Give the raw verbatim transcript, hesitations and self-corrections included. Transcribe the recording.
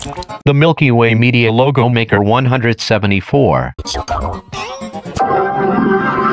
The Milky Way Media Logo Maker one seventy-four.